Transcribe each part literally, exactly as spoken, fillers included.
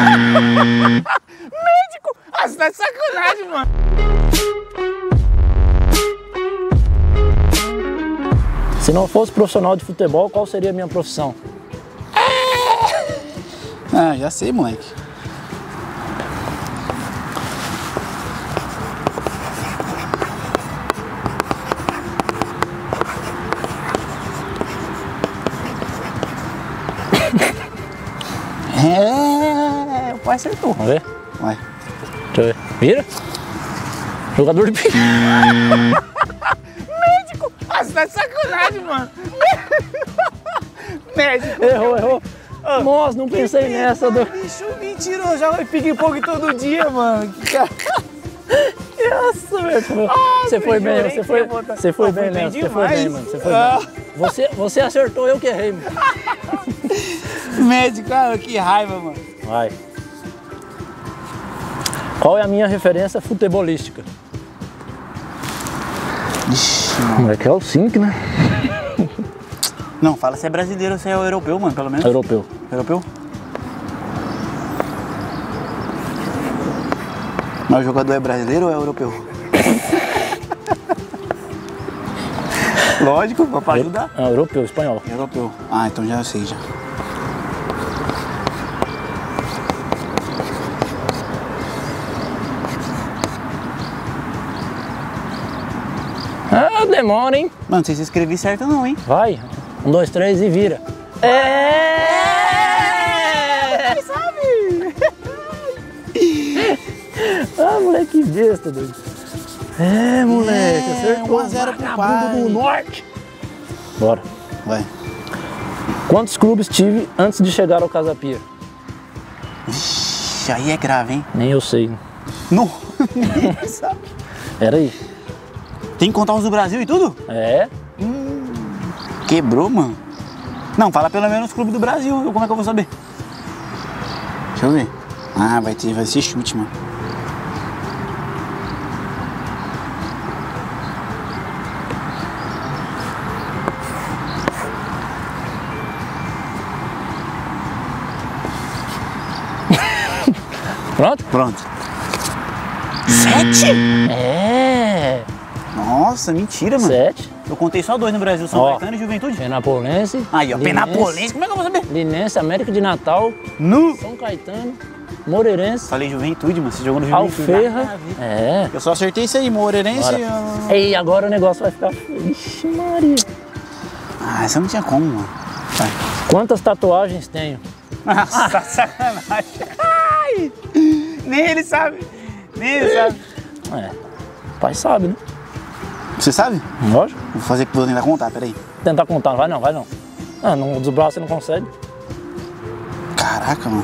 Médico! Ah, você tá de sacanagem, mano. Se não fosse profissional de futebol, qual seria a minha profissão? Ah, já sei, moleque. É, o pai acertou. Vamos ver? Vai. Deixa eu ver. Vira. Jogador de pique. Médico! Ah, você tá de sacanagem, mano. Médico. Errou, errou. Nossa, não pensei nessa. Do... Bicho mentiroso, joga pique-poke todo dia, mano. Que cara... Nossa, velho. Você foi bem, você foi, você foi bem nessa. Você foi bem, mano. Você foi bem. Você, você acertou, eu que errei, mano. Médico, cara, que raiva, mano. Vai. Qual é a minha referência futebolística? Ixi, Moleque, é o cinco, né? não, fala se é brasileiro ou se é europeu, mano, pelo menos. Europeu. Europeu? Mas o jogador é brasileiro ou é europeu? Lógico, pra ajudar. Ah, europeu, espanhol. Europeu. Ah, então já sei, já. Ah, demora, hein? Mano, não sei se escrevi certo não, hein? Vai. Um, dois, três e vira. É! Quem sabe? Ah, moleque besta, doido. É, moleque, É, acertou. um a zero pro Vagabundo pai. do norte. Bora. Vai. Quantos clubes tive antes de chegar ao Casa Pia? Ixi, aí é grave, hein? Nem eu sei. Não, ninguém sabe. Era aí. Tem que contar os do Brasil e tudo? É? Hum, quebrou, mano. Não, fala pelo menos o clube do Brasil. Eu, como é que eu vou saber? Deixa eu ver. Ah, vai ter, vai ser chute, mano. Pronto? Pronto. Sete? É. Nossa, mentira, mano. Sete. Eu contei só dois no Brasil, São Ó. Caetano e Juventude. Penapolense. Aí, ó, Linense, Penapolense, como é que eu vou saber? Linense, América de Natal, No. São Caetano, Moreirense, Falei Juventude, mano. Você jogou no Juventude. Alferra. É. Eu só acertei isso aí, Moreirense. Bora. Eu... E agora o negócio vai ficar... Ixi, Maria. Ah, essa não tinha como, mano. Vai. Quantas tatuagens tenho? Nossa, sacanagem. Ai, nem ele sabe. Nem ele sabe. É. O pai sabe, né? Você sabe? Lógico. Vou fazer que vou tentar contar, peraí. Tentar contar. Vai não, vai não. Ah, não, dos braços você não consegue. Caraca, mano.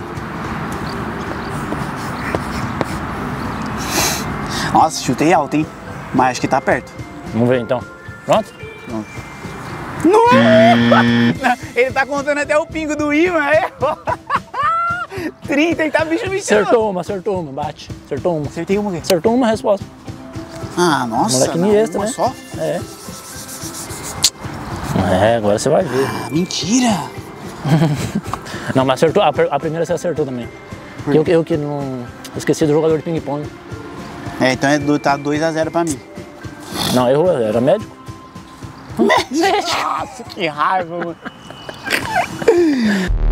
Nossa, chutei alto, hein? Mas acho que tá perto. Vamos ver então. Pronto? Não! Ele tá contando até o pingo do imã, é? trinta, ele tá bicho me chamando. Acertou uma, acertou uma. Bate. Acertou uma. Acertei uma aqui. Acertou uma resposta. Ah, nossa. Moleque não, Iniesta, uma né? só? É. É, agora você vai ver. Ah, mentira. Não, mas acertou. A, a primeira você acertou também. Eu, eu que não... Esqueci do jogador de ping-pong. É, então é do, tá dois a zero pra mim. Não, errou. Era médico. Nossa, que raiva, mano.